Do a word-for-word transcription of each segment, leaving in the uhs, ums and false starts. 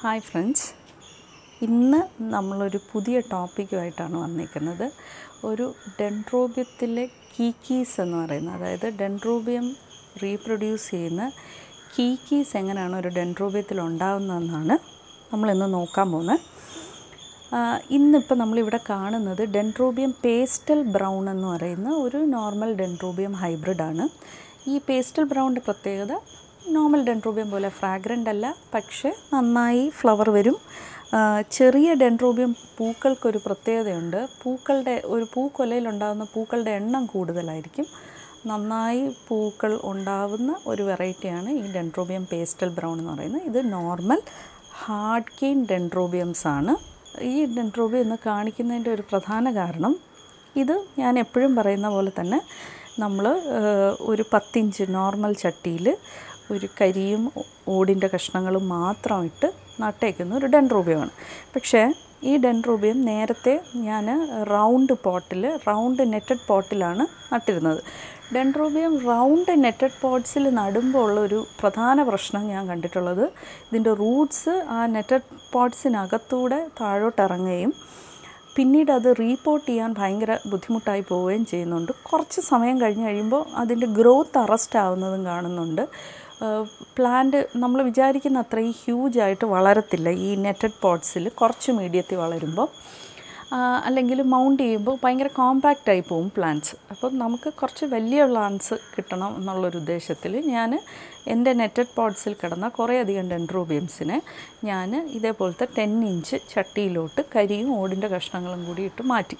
Hi friends, ഇന്ന് നമ്മളൊരു പുതിയ ടോപ്പിക്കുമായിട്ടാണ് വന്നിരിക്കുന്നത്. ഒരു ഡെൻഡ്രോബിയത്തിലെ കീക്കീസ് എന്ന് പറയുന്നത്, അതായത് ഡെൻഡ്രോബിയം റീപ്രൊഡ്യൂസ് ചെയ്യുന്ന കീക്കീസ് എങ്ങനെയാണ് ഒരു ഡെൻഡ്രോബിയത്തിൽ ഉണ്ടാകുന്നതെന്നാണ് നമ്മളിന്ന് നോക്കാൻ പോകുന്നത്. ഇന്നിപ്പോൾ നമ്മളിവിടെ കാണുന്നത് ഡെൻഡ്രോബിയം പേസ്റ്റൽ ബ്രൗൺ എന്ന് പറയുന്ന ഒരു നോർമൽ ഡെൻഡ്രോബിയം ഹൈബ്രിഡാണ്. ഈ പേസ്റ്റൽ ബ്രൗണിൻ്റെ പ്രത്യേകത നോർമൽ ഡെൻഡ്രോബിയം പോലെ ഫ്രാഗ്രൻ്റ് അല്ല, പക്ഷേ നന്നായി ഫ്ലവർ വരും. ചെറിയ ഡെൻഡ്രോബിയം പൂക്കൾക്കൊരു പ്രത്യേകതയുണ്ട്. പൂക്കളുടെ ഒരു പൂക്കൊലയിലുണ്ടാകുന്ന പൂക്കളുടെ എണ്ണം കൂടുതലായിരിക്കും. നന്നായി പൂക്കൾ ഉണ്ടാവുന്ന ഒരു വെറൈറ്റിയാണ് ഈ ഡെൻഡ്രോബിയം പേസ്റ്റൽ ബ്രൗൺ എന്ന് പറയുന്നത്. ഇത് നോർമൽ ഹാർഡ് കെയിൻ ഡെൻഡ്രോബിയംസ് ആണ്. ഈ ഡെൻഡ്രോബിയം എന്ന് കാണിക്കുന്നതിൻ്റെ ഒരു പ്രധാന കാരണം, ഇത് ഞാൻ എപ്പോഴും പറയുന്ന പോലെ തന്നെ നമ്മൾ ഒരു പത്തിഞ്ച് നോർമൽ ചട്ടിയിൽ ഒരു കരിയും ഓടിൻ്റെ കഷ്ണങ്ങളും മാത്രം ഇട്ട് നട്ടേക്കുന്ന ഒരു ഡെൻഡ്രോബിയമാണ്. പക്ഷേ ഈ ഡെൻഡ്രോബിയം നേരത്തെ ഞാൻ റൗണ്ട് പോട്ടിൽ റൗണ്ട് നെറ്റഡ് പോട്ടിലാണ് നട്ടിരുന്നത്. ഡെൻഡ്രോബിയം റൗണ്ട് നെറ്റഡ് പോട്ട്സിൽ നടുമ്പോൾ ഉള്ളൊരു പ്രധാന പ്രശ്നം ഞാൻ കണ്ടിട്ടുള്ളത്, ഇതിൻ്റെ റൂട്ട്സ് ആ നെറ്റഡ് പോട്ട്സിനകത്തൂടെ താഴോട്ടിറങ്ങുകയും പിന്നീട് അത് റീപോർട്ട് ചെയ്യാൻ ഭയങ്കര ബുദ്ധിമുട്ടായി പോവുകയും ചെയ്യുന്നുണ്ട്. കുറച്ച് സമയം കഴിഞ്ഞ് കഴിയുമ്പോൾ അതിൻ്റെ ഗ്രോത്ത് അറസ്റ്റ് ആവുന്നതും കാണുന്നുണ്ട്. പ്ലാന്റ് നമ്മൾ വിചാരിക്കുന്ന അത്രയും ഹ്യൂജായിട്ട് വളരത്തില്ല ഈ നെറ്റഡ് പോട്ട്സിൽ. കുറച്ച് മീഡിയത്തിൽ വളരുമ്പോൾ അല്ലെങ്കിൽ മൗണ്ട് ചെയ്യുമ്പോൾ ഭയങ്കര കോമ്പാക്റ്റായി പോകും പ്ലാന്റ്സ്. അപ്പോൾ നമുക്ക് കുറച്ച് വലിയ പ്ലാന്റ്സ് കിട്ടണം എന്നുള്ളൊരു ഉദ്ദേശത്തിൽ ഞാൻ എൻ്റെ നെറ്റഡ് പോട്ട്സിൽ കിടന്ന കുറേയധികം ഡെൻഡ്രോബിയംസിനെ ഞാൻ ഇതേപോലത്തെ ടെൻ ഇഞ്ച് ചട്ടിയിലോട്ട് കരിയും ഓടിൻ്റെ കഷ്ണങ്ങളും കൂടി ഇട്ട് മാറ്റി.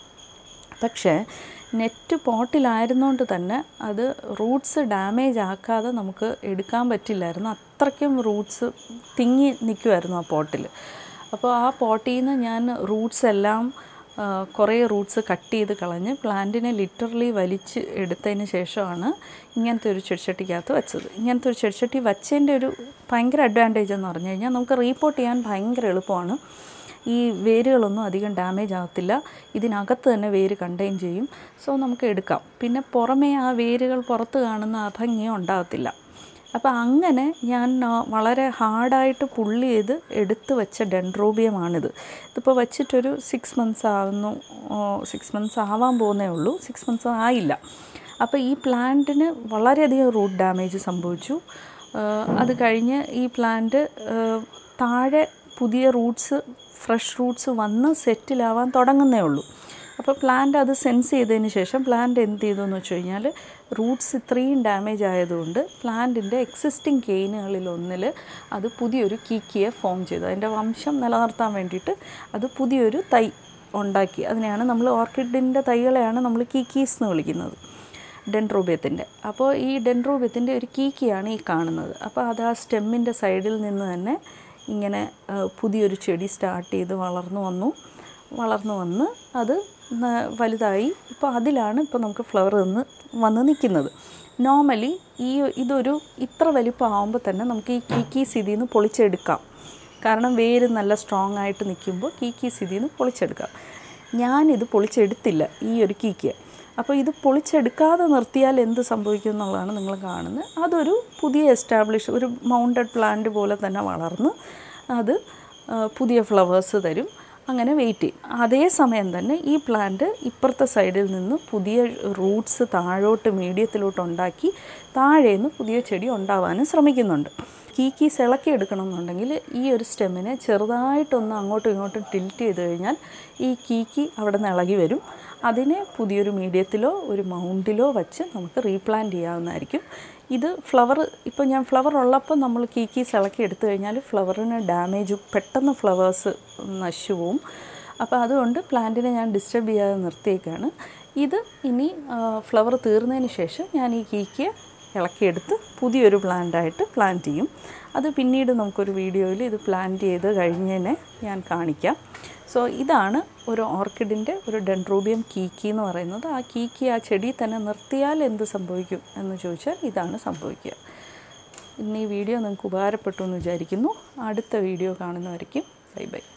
പക്ഷേ നെറ്റ് പോട്ടിലായിരുന്നുകൊണ്ട് തന്നെ അത് റൂട്ട്സ് ഡാമേജ് ആക്കാതെ നമുക്ക് എടുക്കാൻ പറ്റില്ലായിരുന്നു. അത്രയ്ക്കും റൂട്ട്സ് തിങ്ങി നിൽക്കുമായിരുന്നു ആ പോട്ടിൽ. അപ്പോൾ ആ പോട്ടിൽ നിന്ന് ഞാൻ റൂട്ട്സ് എല്ലാം കുറേ റൂട്ട്സ് കട്ട് ചെയ്ത് കളഞ്ഞ് പ്ലാന്റിനെ ലിറ്ററലി വലിച്ച് എടുത്തതിന് ശേഷമാണ് ഇങ്ങനത്തെ ഒരു ചെടിച്ചട്ടിക്കകത്ത് വെച്ചത്. ഇങ്ങനത്തെ ഒരു ചെടിച്ചട്ടി വച്ചതിൻ്റെ ഒരു ഭയങ്കര അഡ്വാൻറ്റേജ് എന്ന് പറഞ്ഞു കഴിഞ്ഞാൽ നമുക്ക് റീപോർട്ട് ചെയ്യാൻ ഭയങ്കര എളുപ്പമാണ്. ഈ വേരുകളൊന്നും അധികം ഡാമേജ് ആകത്തില്ല. ഇതിനകത്ത് തന്നെ വേര് കണ്ടെയ്ൻ ചെയ്യും. സോ നമുക്ക് എടുക്കാം. പിന്നെ പുറമേ ആ വേരുകൾ പുറത്ത് കാണുന്ന അഭംഗിയും ഉണ്ടാകത്തില്ല. അപ്പോൾ അങ്ങനെ ഞാൻ വളരെ ഹാർഡായിട്ട് പുള്ളി ചെയ്ത് എടുത്ത് വെച്ച ഡെൻഡ്രോബിയമാണിത്. ഇതിപ്പോൾ വച്ചിട്ടൊരു സിക്സ് മന്ത്സ് ആവുന്നു, സിക്സ് മന്ത്സ് ആവാൻ പോകുന്നേ ഉള്ളൂ. സിക്സ് മന്ത്സ് ആയില്ല. അപ്പോൾ ഈ പ്ലാന്റിന് വളരെയധികം റൂട്ട് ഡാമേജ് സംഭവിച്ചു. അത് കഴിഞ്ഞ് ഈ പ്ലാന്റ് താഴെ പുതിയ റൂട്ട്സ് ഫ്രഷ് റൂട്ട്സ് വന്ന് സെറ്റിലാവാൻ തുടങ്ങുന്നേ ഉള്ളൂ. അപ്പോൾ പ്ലാന്റ് അത് സെൻസ് ചെയ്തതിന് ശേഷം പ്ലാന്റ് എന്ത് ചെയ്തു എന്ന് വെച്ച് കഴിഞ്ഞാൽ, റൂട്ട്സ് ഇത്രയും ഡാമേജ് ആയതുകൊണ്ട് പ്ലാന്റിൻ്റെ എക്സിസ്റ്റിംഗ് കെയിനുകളിൽ ഒന്നിൽ അത് പുതിയൊരു കീക്കിയെ ഫോം ചെയ്തു. അതിൻ്റെ വംശം നിലനിർത്താൻ വേണ്ടിയിട്ട് അത് പുതിയൊരു തൈ ഉണ്ടാക്കി. അതിനെയാണ് നമ്മൾ ഓർക്കിഡിൻ്റെ തൈകളെയാണ് നമ്മൾ കീക്കീസ് എന്ന് വിളിക്കുന്നത്, ഡെൻഡ്രോബിയത്തിൻ്റെ. അപ്പോൾ ഈ ഡെൻഡ്രോബിയത്തിൻ്റെ ഒരു കീക്കിയാണ് ഈ കാണുന്നത്. അപ്പോൾ അത് ആ സ്റ്റെമ്മിൻ്റെ സൈഡിൽ നിന്ന് തന്നെ ഇങ്ങനെ പുതിയൊരു ചെടി സ്റ്റാർട്ട് ചെയ്ത് വളർന്നു വന്നു വളർന്നു വന്ന് അത് വലുതായി. ഇപ്പോൾ അതിലാണ് ഇപ്പോൾ നമുക്ക് ഫ്ലവർ നിന്ന് വന്ന് നിൽക്കുന്നത്. നോർമലി ഈ ഇതൊരു ഇത്ര വലിപ്പമാകുമ്പോൾ തന്നെ നമുക്ക് ഈ കീക്കീസ് ഇതിൽ നിന്ന് പൊളിച്ചെടുക്കാം. കാരണം വേര് നല്ല സ്ട്രോങ് ആയിട്ട് നിൽക്കുമ്പോൾ കീക്കീസ് ഇതിൽ നിന്ന് പൊളിച്ചെടുക്കാം. ഞാനിത് പൊളിച്ചെടുത്തില്ല, ഈ ഒരു കീക്കിയെ. അപ്പോൾ ഇത് പൊളിച്ചെടുക്കാതെ നിർത്തിയാൽ എന്ത് സംഭവിക്കും എന്നുള്ളതാണ് നിങ്ങൾ കാണുന്നത്. അതൊരു പുതിയ എസ്റ്റാബ്ലിഷ് ഒരു മൗണ്ടഡ് പ്ലാന്റ് പോലെ തന്നെ വളർന്ന് അത് പുതിയ ഫ്ലവേഴ്സ് തരും. അങ്ങനെ വെയിറ്റ് ചെയ്യും. അതേസമയം തന്നെ ഈ പ്ലാന്റ് ഇപ്പുറത്തെ സൈഡിൽ നിന്ന് പുതിയ റൂട്ട്സ് താഴോട്ട് മീഡിയത്തിലോട്ട് ഉണ്ടാക്കി താഴേന്ന് പുതിയ ചെടി ഉണ്ടാവാനും ശ്രമിക്കുന്നുണ്ട്. കീക്കീസ് ഇളക്കി എടുക്കണം എന്നുണ്ടെങ്കിൽ ഈ ഒരു സ്റ്റെമ്മിനെ ചെറുതായിട്ടൊന്ന് അങ്ങോട്ടും ഇങ്ങോട്ടും ടിൽറ്റ് ചെയ്ത് കഴിഞ്ഞാൽ ഈ കീക്കി അവിടെ നിന്ന് ഇളകി വരും. അതിനെ പുതിയൊരു മീഡിയത്തിലോ ഒരു മൗണ്ടിലോ വച്ച് നമുക്ക് റീപ്ലാന്റ് ചെയ്യാവുന്നതായിരിക്കും. ഇത് ഫ്ലവർ ഇപ്പോൾ ഞാൻ ഫ്ലവർ ഉള്ളപ്പോൾ നമ്മൾ കീക്കീസ് ഇളക്കി എടുത്തു കഴിഞ്ഞാൽ ഫ്ലവറിന് ഡാമേജ്, പെട്ടെന്ന് ഫ്ലവേഴ്സ് നശിച്ചു പോവും. അപ്പോൾ അതുകൊണ്ട് പ്ലാന്റിനെ ഞാൻ ഡിസ്റ്റർബ് ചെയ്യാതെ നിർത്തിയേക്കാണ്. ഇത് ഇനി ഫ്ലവർ തീർന്നതിന് ശേഷം ഞാൻ ഈ കീക്കിയെ ഇളക്കിയെടുത്ത് പുതിയൊരു പ്ലാന്റായിട്ട് പ്ലാന്റ് ചെയ്യും. അത് പിന്നീട് നമുക്കൊരു വീഡിയോയിൽ ഇത് പ്ലാന്റ് ചെയ്ത് കഴിഞ്ഞതിനെ ഞാൻ കാണിക്കാം. സോ ഇതാണ് ഒരു ഓർക്കിഡിൻ്റെ ഒരു ഡെൻഡ്രോബിയം കീക്കി എന്ന് പറയുന്നത്. ആ കീക്കി ആ ചെടി തന്നെ നിർത്തിയാൽ എന്ത് സംഭവിക്കും എന്ന് ചോദിച്ചാൽ ഇതാണ് സംഭവിക്കുക. ഇന്ന് ഈ വീഡിയോ നിങ്ങൾക്ക് ഉപകാരപ്പെട്ടു എന്ന് വിചാരിക്കുന്നു. അടുത്ത വീഡിയോ കാണുന്നവരേക്കും ബൈ ബൈ.